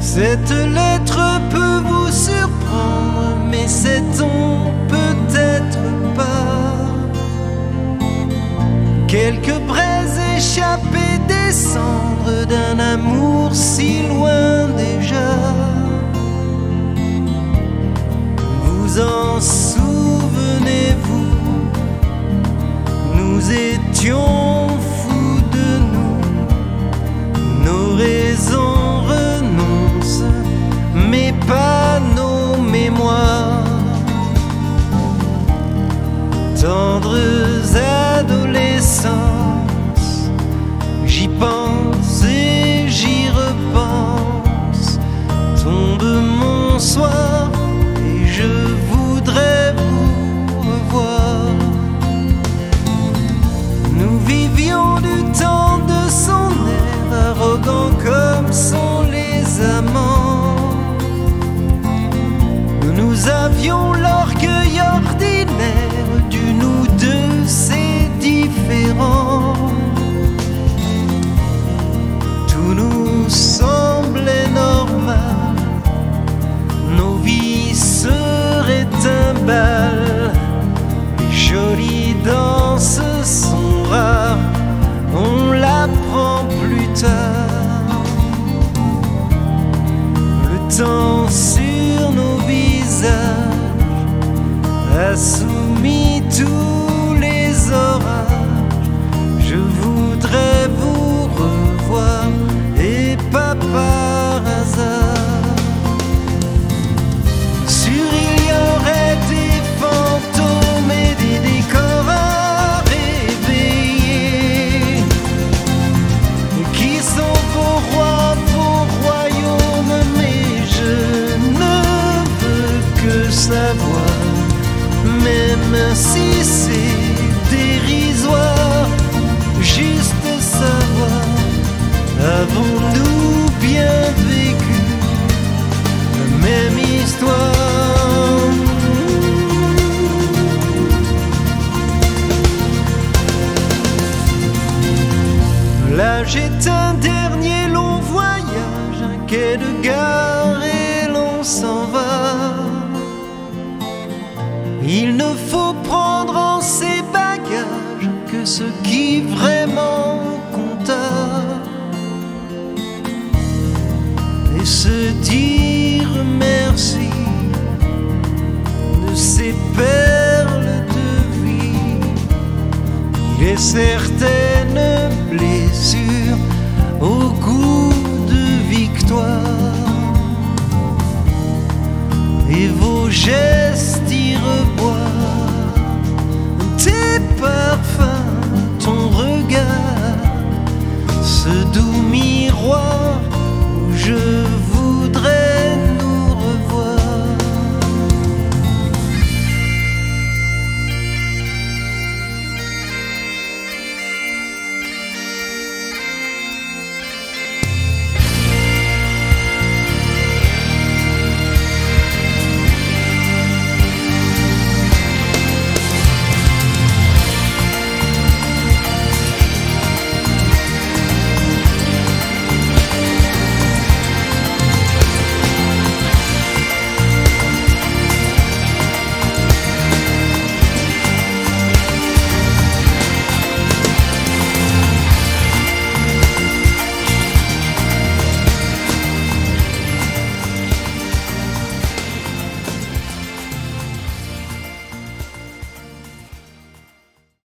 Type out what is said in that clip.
Cette lettre peut vous surprendre, mais sait-on peut-être pas quelques braises échappées des cendres d'un amour si loin déjà? Vous en souvenez-vous? Nous étions fous de nous, nos raisons renoncent, mais pas nos mémoires. Tendres adolescences, j'y pense et j'y repense. Tombe mon soir et je voudrais vous revoir. Nous vivions du temps de son air, arrogant comme sont les amants. Nous avions l'orgueil ordinaire du nous deux, c'est différent. Tout nous semblait normal, nos vies seraient un bal. Les jolies danses sont rares, on l'apprend plus tard. Le temps sur nos visages a soumis tous les orages. Je voudrais vous revoir et pas par hasard. Sûr il y aurait des fantômes et des décors à réveiller, qui sont vos rois, vos royaumes, mais je ne veux que savoir, même si c'est dérisoire, juste savoir, avons-nous bien vécu la même histoire? L'âge est un dernier long voyage, un quai de gare et l'on s'en va. Il ne faut prendre en ses bagages que ce qui vraiment compta, et se dire merci de ces perles de vie, et certaines blessures au goût de victoire, et vos gestes irréprochables